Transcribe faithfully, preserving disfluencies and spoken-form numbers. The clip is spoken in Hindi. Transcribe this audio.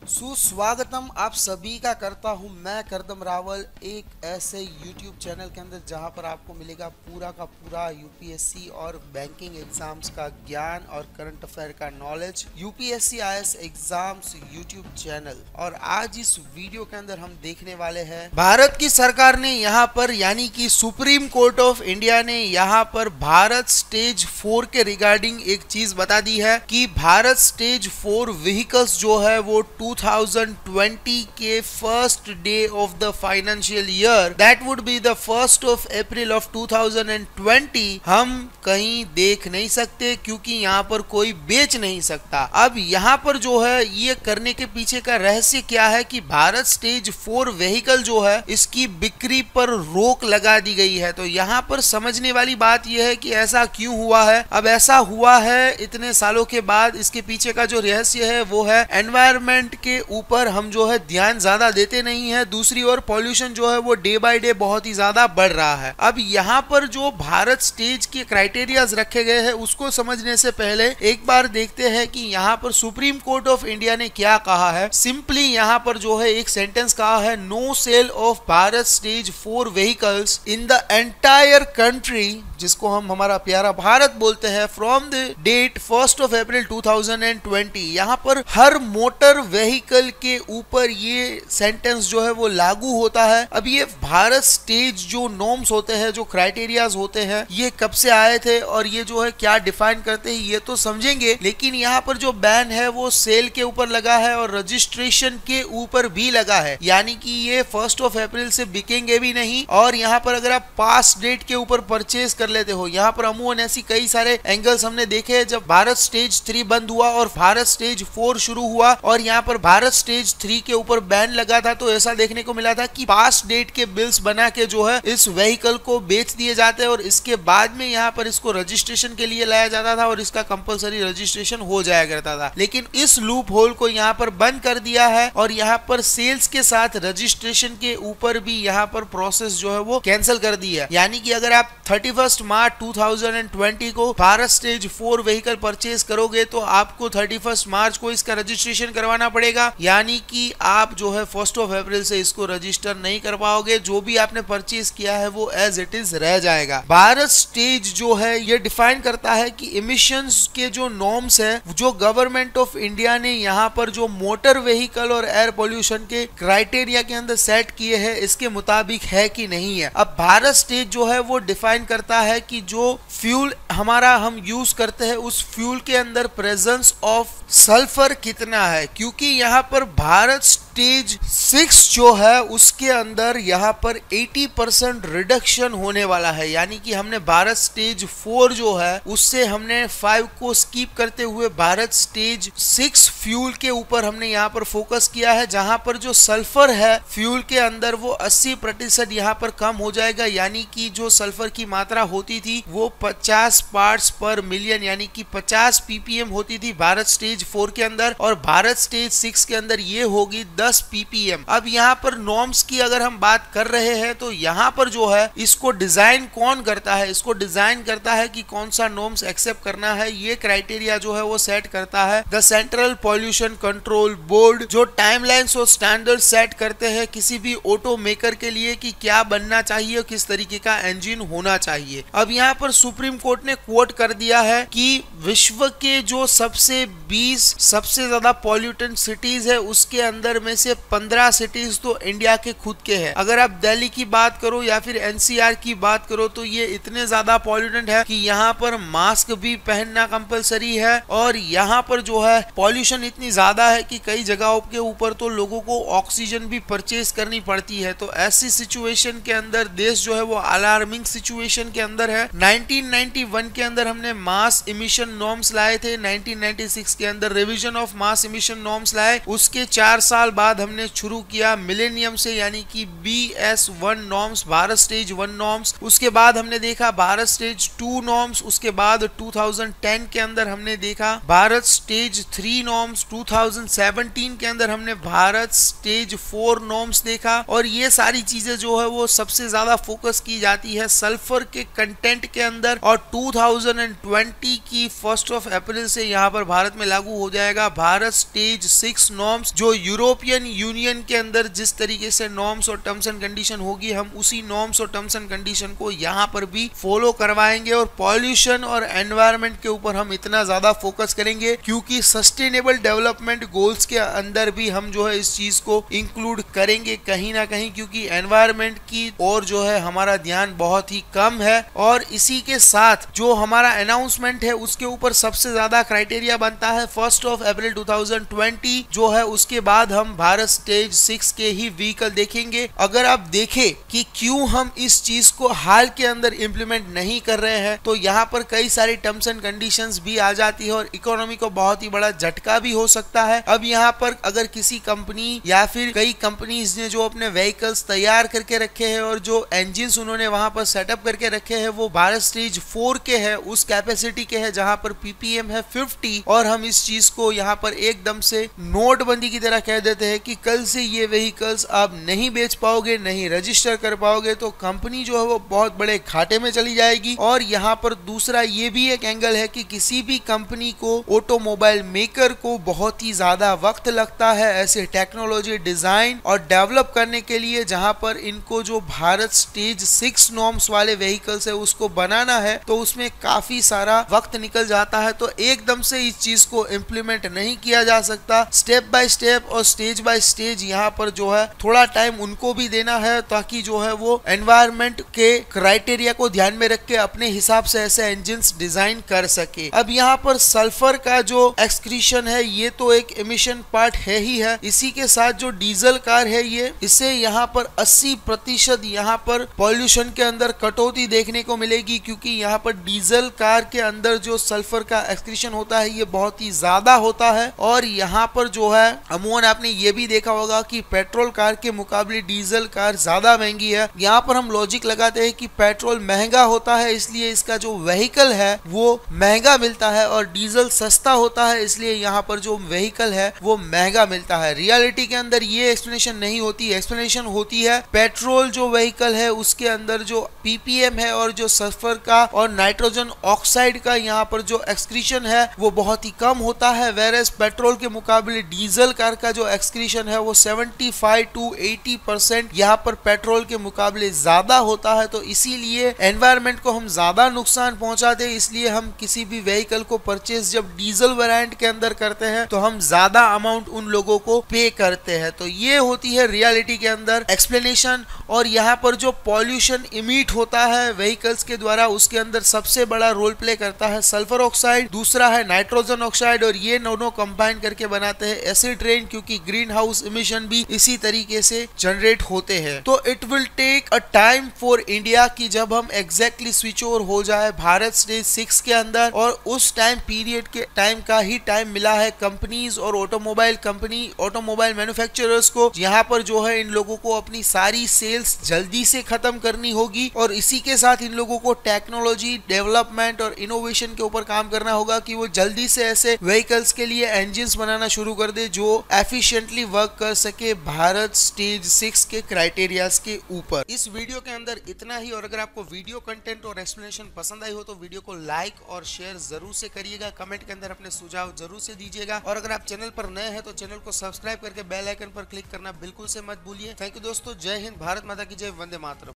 सुस्वागतम आप सभी का करता हूं मैं करदम रावल एक ऐसे YouTube चैनल के अंदर जहां पर आपको मिलेगा पूरा का पूरा यूपीएससी और बैंकिंग एग्जाम्स का ज्ञान और करंट अफेयर का knowledge. UPSC IAS exams YouTube channel. और आज इस वीडियो के अंदर हम देखने वाले हैं भारत की सरकार ने यहां पर यानी कि सुप्रीम कोर्ट ऑफ इंडिया ने यहां पर भारत स्टेज फोर के रिगार्डिंग एक चीज बता दी है कि भारत स्टेज फोर व्हीकल्स जो है वो टू थाउजेंड ट्वेंटी के first day of the financial year that would be the first of April of two thousand twenty हम कहीं देख नहीं सकते, क्योंकि यहाँ पर कोई बेच नहीं सकता। अब यहाँ पर जो है ये करने के पीछे का रहस्य क्या है कि भारत स्टेज फोर व्हीकल जो है इसकी बिक्री पर रोक लगा दी गई है। तो यहाँ पर समझने वाली बात यह है कि ऐसा क्यों हुआ है। अब ऐसा हुआ है इतने सालों के बाद, इसके पीछे का जो रहस्य है वो है एनवायरमेंट के ऊपर हम जो है ध्यान ज्यादा देते नहीं है। दूसरी ओर पॉल्यूशन जो है वो डे बाय डे बहुत ही ज्यादा बढ़ रहा है। अब यहाँ पर जो भारत स्टेज के क्राइटेरियाज रखे गए हैं उसको समझने से पहले एक बार देखते हैं कि यहाँ पर सुप्रीम कोर्ट ऑफ इंडिया ने क्या कहा है। सिंपली यहाँ पर जो है एक सेंटेंस कहा है, no sale of Bharat stage four vehicles in the entire country, जिसको हम हमारा प्यारा भारत बोलते हैं, from the date first of April two thousand twenty. यहाँ पर हर मोटर व्हीकल के ऊपर ये सेंटेंस जो है वो लागू होता है। अब ये भारत स्टेज जो नॉर्म्स होते हैं, जो क्राइटेरियाज होते हैं, ये कब से आए थे और ये जो है क्या डिफाइन करते हैं ये तो समझेंगे, लेकिन यहाँ पर जो बैन है वो सेल के ऊपर लगा है और रजिस्ट्रेशन के ऊपर भी लगा है, यानी कि ये फर्स्ट ऑफ अप्रैल से बिकेंगे भी नहीं। और यहाँ पर अगर आप पास डेट के ऊपर परचेज कर लेते हो, यहाँ पर अमूमन ऐसी कई सारे एंगल्स हमने देखे हैं जब भारत स्टेज थ्री बंद हुआ और भारत स्टेज फोर शुरू हुआ और यहाँ पर भारत स्टेज थ्री के ऊपर बैन लगा था, तो ऐसा देखने को मिला था कि पास डेट के बिल्स बना के जो है इस व्हीकल को बेच दिए जाते हैं और इसके बाद में यहाँ पर इसको रजिस्ट्रेशन के लिए लाया जाता था और इसका कंपलसरी रजिस्ट्रेशन हो जाया करता था। लेकिन इस लूप होल को यहाँ पर बंद कर दिया है और यहाँ पर सेल्स के साथ रजिस्ट्रेशन के ऊपर भी यहाँ पर प्रोसेस जो है वो कैंसिल कर दी है। यानी कि अगर आप thirty first March two thousand twenty को Bharat stage four vehicle purchase करोगे तो आपको थर्टी फर्स्ट मार्च को इसका रजिस्ट्रेशन करवाना पड़ेगा, यानी कि आप जो है फर्स्ट ऑफ अप्रैल से इसको रजिस्टर नहीं कर पाओगे। जो भी आपने परचेज किया है वो एज इट इज रह जाएगा। भारत स्टेज जो है ये डिफाइन करता है कि इमिशंस के जो नॉर्म्स है जो गवर्नमेंट ऑफ इंडिया ने यहाँ पर जो मोटर व्हीकल और एयर पोल्यूशन के क्राइटेरिया के अंदर सेट किए हैं इसके मुताबिक है कि नहीं है। अब भारत स्टेज जो है वो डिफाइन करता है कि जो फ्यूल हमारा हम यूज करते हैं उस फ्यूल के अंदर प्रेजेंस ऑफ सल्फर कितना है, क्योंकि यहाँ पर भारत स्टेज सिक्स जो है उसके अंदर यहाँ पर अस्सी परसेंट रिडक्शन होने वाला है। यानी कि हमने भारत स्टेज फोर जो है उससे हमने फाइव को स्किप करते हुए भारत स्टेज सिक्स फ्यूल के ऊपर हमने यहाँ पर फोकस किया है, जहां पर जो सल्फर है फ्यूल के अंदर वो अस्सी प्रतिशत यहाँ पर कम हो जाएगा। यानी कि जो सल्फर की मात्रा होती थी वो पचास पार्ट्स पर मिलियन यानी कि पचास पीपीएम होती थी भारत स्टेज फोर के अंदर, और भारत स्टेज सिक्स के अंदर ये होगी दस पीपीएम। अब यहाँ पर नॉर्म्स की अगर हम बात कर रहे हैं तो यहाँ पर जो है इसको डिजाइन कौन करता है, इसको डिजाइन करता है कि कौन सा नॉर्म्स एक्सेप्ट करना है, ये क्राइटेरिया जो है वो सेट करता है the central pollution control board, जो टाइमलाइंस और स्टैंडर्ड सेट करते हैं किसी भी ऑटो मेकर के लिए कि क्या बनना चाहिए, किस तरीके का इंजन होना चाहिए। अब यहाँ पर सुप्रीम कोर्ट ने कोट कर दिया है कि विश्व के जो सबसे बीस सबसे ज्यादा पॉल्यूटेंट सिटीज है उसके अंदर में से पंद्रह सिटीज तो इंडिया के खुद के हैं। अगर आप दिल्ली की बात करो या फिर एनसीआर की बात करो तो ये इतने ज्यादा पॉल्यूटेंट है कि यहाँ पर मास्क भी पहनना कंपलसरी है और यहाँ पर जो है पॉल्यूशन इतनी ज्यादा है कि कई जगहों के ऊपर तो लोगों को ऑक्सीजन भी परचेज करनी पड़ती है। तो ऐसी सिचुएशन के अंदर देश जो है वो अलार्मिंग सिचुएशन के अंदर है। नाइनटीन नाइंटी वन के अंदर हमने मास इमिशन नॉर्म्स लाए थे, नाइनटीन नाइंटी सिक्स के अंदर revision of mass emission norms लाए, उसके चार साल बाद हमने शुरू किया मिलेनियम से, यानी कि B S one norms, Bharat stage one norms. उसके बाद हमने देखा भारत स्टेज टू नॉर्म्स। उसके बाद टू थाउजेंड टेन के अंदर हमने देखा Bharat stage three norms. Two thousand seventeen के अंदर हमने भारत स्टेज फोर नॉर्म्स देखा। और ये सारी चीजें जो है वो सबसे ज्यादा फोकस की जाती है सल्फर के कंटेंट के अंदर। और टू थाउजेंड ट्वेंटी की फर्स्ट ऑफ अप्रैल से यहाँ पर भारत में लागू हो जाएगा भारत स्टेज सिक्स नॉर्म्स, जो यूरोपियन यूनियन के अंदर जिस तरीके से नॉर्म्स और टर्म्स एंड कंडीशन होगी, हम उसी नॉर्म्स और टर्म्स एंड कंडीशन को यहाँ पर भी फॉलो करवाएंगे। और पॉल्यूशन और एनवायरमेंट के ऊपर हम इतना ज्यादा फोकस करेंगे क्योंकि सस्टेनेबल डेवलपमेंट गोल्स के अंदर भी हम जो है इस चीज को इंक्लूड करेंगे कहीं ना कहीं, क्योंकि एनवायरमेंट की और जो है हमारा ध्यान बहुत ही कम है। और इसी के साथ जो हमारा अनाउंसमेंट है उसके ऊपर सबसे ज्यादा क्राइटेरिया बनता है first of April two thousand twenty जो है। उसके बाद हम भारत स्टेज सिक्स के ही व्हीकल देखेंगे। अगर आप देखें कि क्यों हम इस चीज को हाल के अंदर इंप्लीमेंट नहीं कर रहे हैं, तो यहाँ पर कई सारी टर्म्स एंड कंडीशंस भी आ जाती है और इकोनॉमी को बहुत ही बड़ा झटका भी हो सकता है। अब यहाँ पर अगर किसी कंपनी या फिर कई कंपनीज ने जो अपने व्हीकल्स तैयार करके रखे हैं और जो इंजन उन्होंने वहां पर सेटअप करके रखे हैं वो भारत स्टेज फोर के है, उस कैपेसिटी के है जहां पर पीपीएम है फिफ्टी, और हम इस चीज को यहाँ पर एकदम से नोटबंदी की तरह कह देते हैं कि कल से ये व्हीकल्स आप नहीं बेच पाओगे, नहीं रजिस्टर कर पाओगे, तो कंपनी जो है वो बहुत बड़े घाटे में चली जाएगी। और यहाँ पर दूसरा ये भी एक एंगल है कि किसी भी कंपनी को, ऑटोमोबाइल मेकर को बहुत ही ज्यादा वक्त लगता है ऐसे टेक्नोलॉजी डिजाइन और डेवलप करने के लिए, जहां पर इनको जो भारत स्टेज सिक्स नॉर्म्स वाले व्हीकल्स है उसको बनाना है, तो उसमें काफी सारा वक्त निकल जाता है। तो एकदम से इस चीज को इम्प्लीमेंट नहीं किया जा सकता, स्टेप बाय स्टेप और स्टेज बाय स्टेज यहाँ पर जो है थोड़ा टाइम उनको भी देना है ताकि जो है वो एनवायरमेंट के क्राइटेरिया को ध्यान में रख के अपने हिसाब से ऐसे इंजन डिजाइन कर सके। अब यहाँ पर सल्फर का जो एक्सक्रीशन है ये तो एक एमिशन पार्ट है ही है, इसी के साथ जो डीजल कार है ये, इससे यहाँ पर अस्सी प्रतिशत यहाँ पर पॉल्यूशन के अंदर कटौती देखने को मिलेगी, क्योंकि यहाँ पर डीजल कार के अंदर जो सल्फर का एक्सक्रीशन होता है ये बहुत ही ज्यादा होता है। और यहाँ पर जो है अमूमन आपने ये भी देखा होगा कि पेट्रोल कार के मुकाबले डीजल कार ज्यादा महंगी है। यहाँ पर हम लॉजिक लगाते हैं कि पेट्रोल महंगा होता है इसलिए इसका जो व्हीकल है वो महंगा मिलता है, और डीजल सस्ता होता है इसलिए यहाँ पर जो व्हीकल है वो महंगा मिलता है। रियलिटी के अंदर ये एक्सप्लेनेशन नहीं होती, एक्सप्लेनेशन होती है पेट्रोल जो व्हीकल है उसके अंदर जो पीपीएम है और जो सल्फर का और नाइट्रोजन ऑक्साइड का यहाँ पर जो एक्सक्रीशन है वो बहुत ही कम होता है, वेरेस पेट्रोल के मुकाबले डीजल कार का जो एक्सक्रीशन है वो seventy five to eighty percent यहाँ पर पेट्रोल के मुकाबले ज्यादा होता है। तो इसीलिए एनवायरमेंट को हम ज्यादा नुकसान पहुंचाते हैं, इसलिए हम किसी भी व्हीकल को परचेज जब डीजल वेरिएंट के अंदर करते हैं तो हम ज्यादा अमाउंट उन लोगों को पे करते हैं। तो ये होती है रियलिटी के अंदर एक्सप्लेनेशन। और यहाँ पर जो पॉल्यूशन इमिट होता है व्हीकल्स के द्वारा उसके अंदर सबसे बड़ा रोल प्ले करता है सल्फर ऑक्साइड, दूसरा है नाइट्रोजन ऑक्साइड, और ये दोनों कंबाइन करके बनाते हैं एसिड रेन, क्योंकि ग्रीन हाउस इमिशन भी इसी तरीके से जनरेट होते हैं। तो it will take a time for India कि जब हम एग्जैक्टली स्विच ओवर हो जाए भारत स्टेज सिक्स के अंदर, और उस टाइम पीरियड के टाइम का ही टाइम मिला है कंपनीज और ऑटोमोबाइल कंपनी ऑटोमोबाइल मैन्युफैक्चरर्स को, यहाँ पर जो है इन लोगों को अपनी सारी सेल्स जल्दी से खत्म करनी होगी। और इसी के साथ इन लोगों को टेक्नोलॉजी डेवलपमेंट और इनोवेशन के ऊपर काम करना होगा कि वो जल्दी से ऐसे व्हीकल्स के लिए इंजन्स बनाना शुरू कर दे जो एफिशिएंटली वर्क कर सके भारत स्टेज सिक्स के क्राइटेरियाज के ऊपर। इस वीडियो के अंदर इतना ही, और अगर आपको वीडियो कंटेंट और एक्सप्लेनेशन पसंद आई हो तो वीडियो को लाइक और शेयर जरूर से करिएगा, कमेंट के अंदर अपने सुझाव जरूर से दीजिएगा, और अगर आप चैनल पर नए हैं तो चैनल को सब्सक्राइब करके बेल आइकन पर क्लिक करना बिल्कुल से मत भूलिए। थैंक यू दोस्तों, जय हिंद, भारत माता की जय, वंदे मातरम।